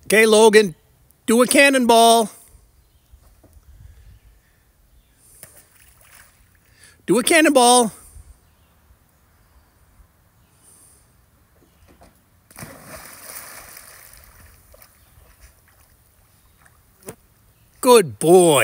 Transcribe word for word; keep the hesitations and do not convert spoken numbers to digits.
Okay, Logan, do a cannonball. Do a cannonball. Good boy.